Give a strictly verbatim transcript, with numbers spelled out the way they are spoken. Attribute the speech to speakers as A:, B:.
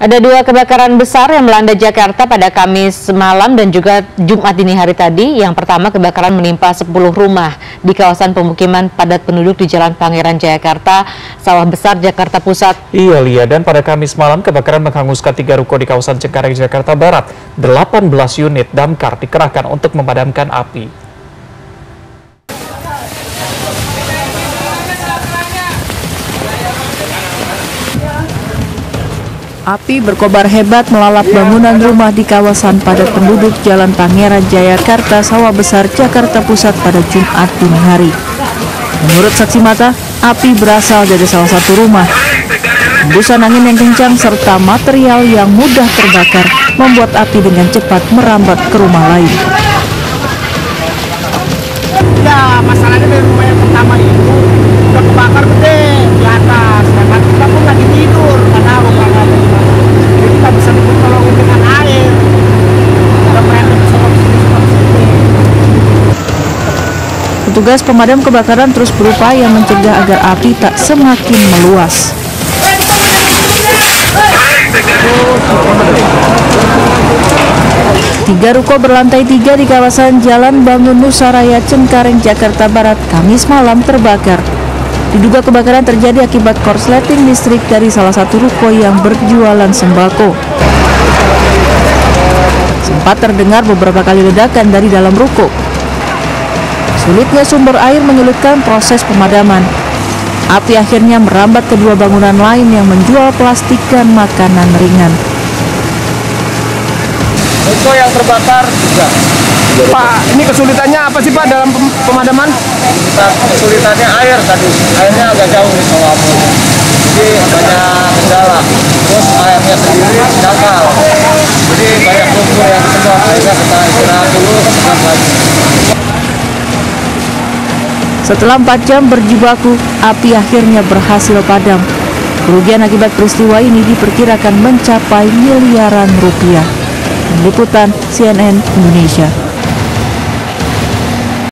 A: Ada dua kebakaran besar yang melanda Jakarta pada Kamis malam dan juga Jumat dini hari tadi. Yang pertama, kebakaran menimpa sepuluh rumah di kawasan pemukiman padat penduduk di Jalan Pangeran Jayakarta, Sawah Besar, Jakarta Pusat.
B: Iya, Lia, dan pada Kamis malam kebakaran menghanguskan tiga ruko di kawasan Cengkareng, Jakarta Barat. delapan belas unit damkar dikerahkan untuk memadamkan api.
C: Api berkobar hebat melalap bangunan rumah di kawasan padat penduduk Jalan Pangeran Jayakarta, Sawah Besar, Jakarta Pusat pada Jumat dini hari. Menurut saksi mata, api berasal dari salah satu rumah. Hembusan angin yang kencang serta material yang mudah terbakar membuat api dengan cepat merambat ke rumah lain.
D: Ya, masalahnya dari rumah yang pertama itu udah kebakar gede di atas, dan kita pun lagi tidur, nggak tahu karena jadi kita bisa ditolong dengan air. Udah merembet ke sini.
C: Petugas pemadam kebakaran terus berupaya mencegah agar api tak semakin meluas. Tiga ruko berlantai tiga di kawasan Jalan Bangun Nusaraya, Cengkareng, Jakarta Barat, Kamis malam terbakar. Diduga kebakaran terjadi akibat korsleting listrik dari salah satu ruko yang berjualan sembako. Sempat terdengar beberapa kali ledakan dari dalam ruko. Sulitnya sumber air menyulitkan proses pemadaman. Api akhirnya merambat ke dua bangunan lain yang menjual plastik dan makanan ringan.
D: Ruko yang terbakar juga. Pak, ini kesulitannya apa sih Pak dalam pemadaman? Kesulitannya air tadi, airnya agak jauh nih kalau api. Jadi banyak kendala. Terus airnya sendiri dangkal. Jadi banyak lumpur yang kesedot. Akhirnya kita istirahat dulu, sedot lagi.
C: Setelah empat jam berjibaku, api akhirnya berhasil padam. Kerugian akibat peristiwa ini diperkirakan mencapai miliaran rupiah. Liputan C N N Indonesia.